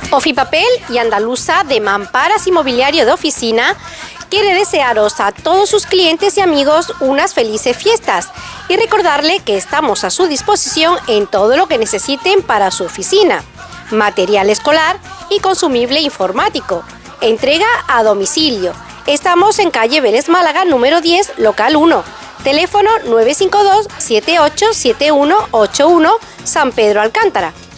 Ofipapel y Andaluza de Mamparas Inmobiliario de Oficina quiere desearos a todos sus clientes y amigos unas felices fiestas y recordarle que estamos a su disposición en todo lo que necesiten para su oficina, material escolar y consumible informático, entrega a domicilio. Estamos en calle Vélez Málaga número 10, local 1, teléfono 952 787181, San Pedro Alcántara.